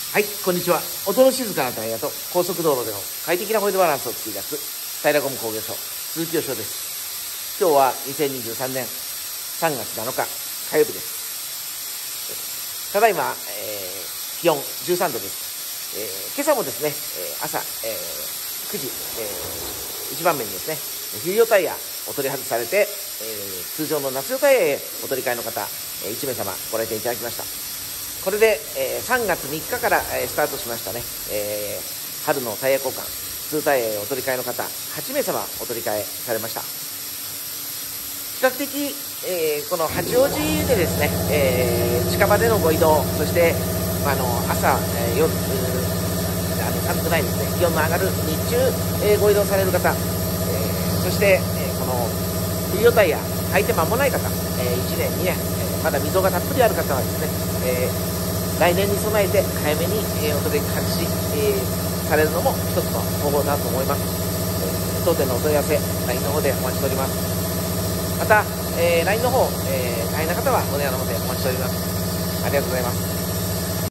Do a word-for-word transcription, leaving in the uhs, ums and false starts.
はい、こんにちは。音の静かなタイヤと高速道路での快適なホイールバランスを作り出す平ゴム工業所鈴木義雄です。今日はにせんにじゅうさんねんさんがつなのか火曜日です。ただいま、えー、気温じゅうさんどです。えー、今朝もですね、朝、えー、くじ、えー、いちばんめにですね、冬用タイヤお取り外されて、えー、通常の夏用タイヤへお取り替えの方、いちめいさまご来店いただきました。これで、えー、さんがつみっかから、えー、スタートしましたね、えー、春のタイヤ交換、通タイヤへお取り替えの方、はちめいさまお取り替えされました。比較的、えー、この八王子でですね、えー、近場でのご移動、そして、まあ、あの朝、えー、夜、あの寒くないですね、気温の上がる日中、えー、ご移動される方、えー、そして、えー、この冬用タイヤ履いて間もない方、えー、いちねんにねん、えー、まだ溝がたっぷりある方はですね、えー来年に備えて早めに、えー、お取り外し、えー、されるのも一つの方法だと思います。えー、当店のお問い合わせ ライン の方でお待ちしております。また、えー、ライン の方、えー、大変な方はお電話の方でお待ちしております。ありがとうございます。